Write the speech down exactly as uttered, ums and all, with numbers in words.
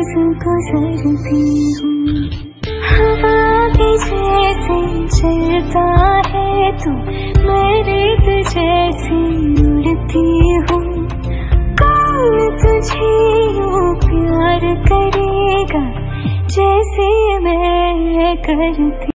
रोज गुजरती हूँ। हवा की जैसे चलता है तू, मैं रेत जैसी उड़ती हूँ। कौन तुझे यूँ प्यार करेगा जैसे मैं करती।